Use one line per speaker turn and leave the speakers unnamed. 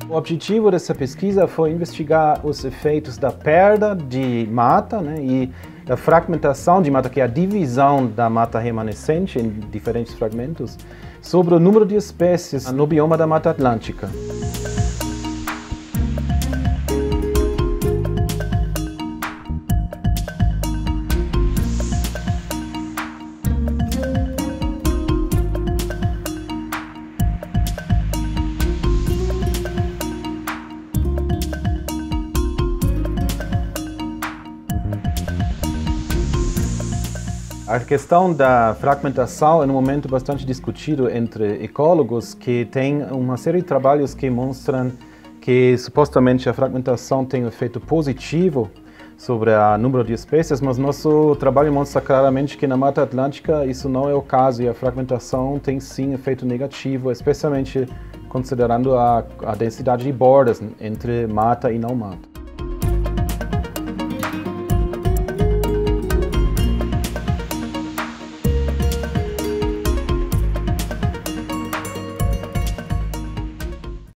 O objetivo dessa pesquisa foi investigar os efeitos da perda de mata, né, e da fragmentação de mata, que é a divisão da mata remanescente em diferentes fragmentos, sobre o número de espécies no bioma da Mata Atlântica. A questão da fragmentação é um momento bastante discutido entre ecólogos, que tem uma série de trabalhos que mostram que supostamente a fragmentação tem um efeito positivo sobre o número de espécies, mas nosso trabalho mostra claramente que na Mata Atlântica isso não é o caso e a fragmentação tem sim efeito negativo, especialmente considerando a densidade de bordas entre mata e não mata.